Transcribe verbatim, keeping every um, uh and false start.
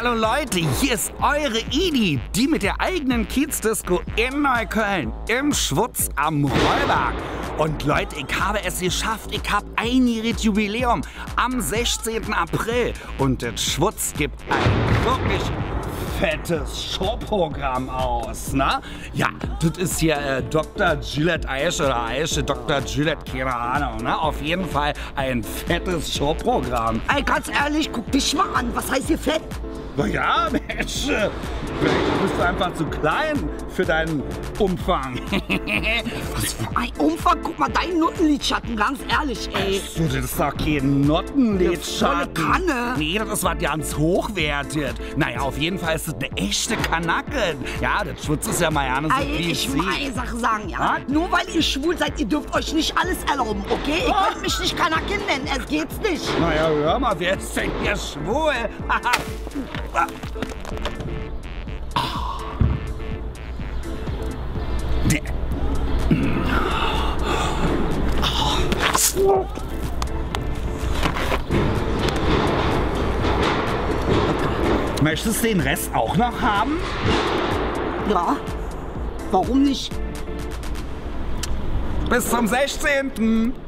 Hallo Leute, hier ist eure Idi, die mit der eigenen Kiezdisco in Neukölln, im Schwutz am Rollberg. Und Leute, ich habe es geschafft, ich habe einjähriges Jubiläum am sechzehnten April. Und der Schwutz gibt ein wirklich fettes Showprogramm aus, ne? Ja, das ist hier äh, Doktor Gillette Eische oder Eische Doktor Gillette, keine Ahnung, ne? Auf jeden Fall ein fettes Showprogramm. Ey, ganz ehrlich, guck dich mal an. Was heißt hier fett? Na ja, Mensch, äh, vielleicht bist du einfach zu klein für deinen Umfang. Was für ein Umfang? Guck mal, dein Nuttenlidschatten, ganz ehrlich, ey. So, das ist doch kein Nottenlidschatten. Volle Kanne. Nee, das ist was ganz hochwertig. Naja, auf jeden Fall ist das eine echte Kanacke. Ja, das Schwutz ist ja mal ja so Ey, wie ich sie. muss eine Sache sagen, ja? Was? Nur weil ihr schwul seid, ihr dürft euch nicht alles erlauben, okay? Ihr Was? könnt mich nicht Kanacke nennen, es geht's nicht. Naja, hör mal, wer ist denn hier schwul? Möchtest du den Rest auch noch haben? Ja, warum nicht? Bis zum sechzehnten